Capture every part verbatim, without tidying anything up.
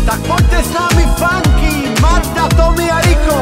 Tak poďte s nami funky, Marta, Tommy a Riko.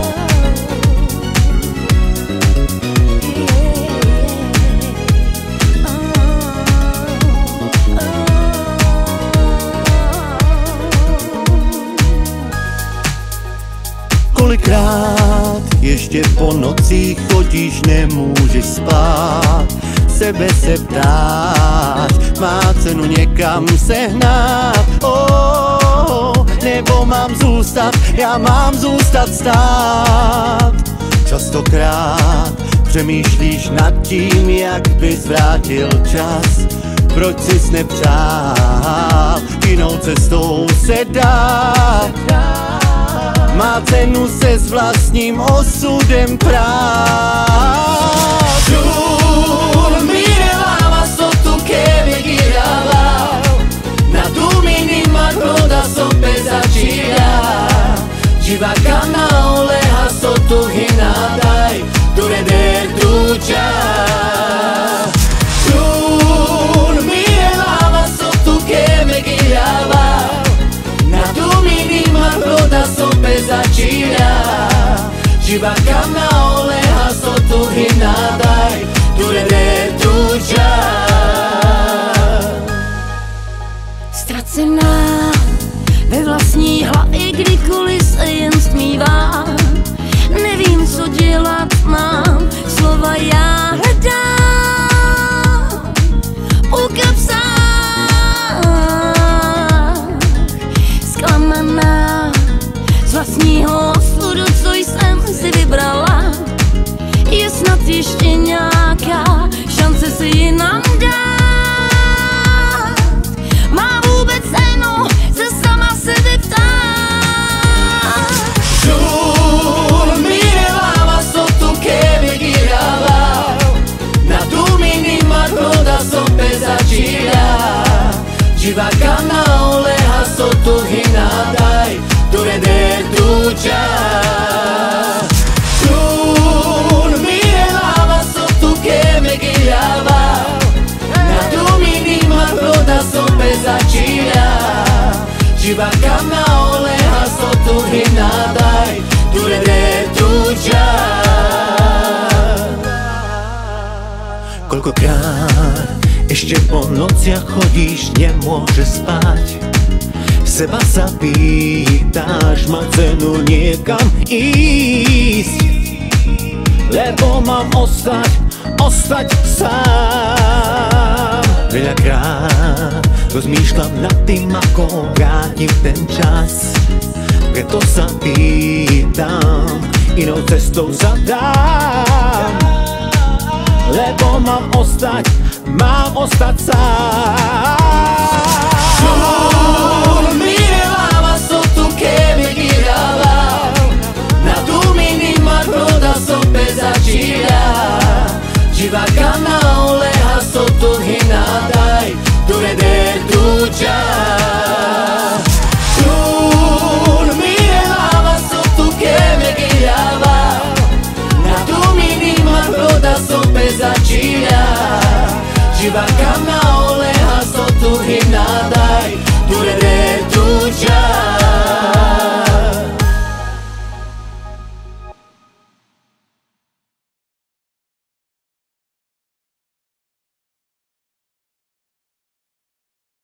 Kolikrát ještě po nocích chodíš, nemůžeš spát, sebe se ptáš, má cenu někam sehnat, oh, nebo mám zůstat, já mám zůstat stát. Častokrát přemýšlíš nad tím, jak bys vrátil čas, proč jsi nepřál, jinou cestou se dát. Má cenu se s vlastním osudem prát. Dormire lava sotto che mi girava, na tu minima coda son pesačila, divaka na oleha sotto hinadaj, dure der duča. Dormire lava sotto che mi girava, na tu minima coda son pesačila, divaka na oleha sotto hinadaj, dure der duča. Ztracená ve vlastní hlavě, kdykoliv se jen stmívám, nevím, co dělat mám, slova já hledám u kapsách. Zklamaná z vlastního osudu, co jsem si vybrala, je snad ještě nějaká šance se jinam dát. Má vůbec cenu se sama sebe ptát. Dormire lava sotto che mi girava, na tu minima coda son pesačila, divaka na oleha sotto hinadaj, dure der duča. Dormire lava sotto che mi girava, na tu minima coda son pesačila, divaka na oleha sotto hinadaj, dure der duča. Koľkokrát ešte po nociach chodíš, nemôžeš spať, seba sa pýtáš, má cenu niekam ísť, lebo mám ostať, ostať sám. Veľakrát rozmýšľam nad tým, ako vrátim ten čas, preto sa pýtam, inou cestou sa dám, lebo mám ostať, mám ostať sám.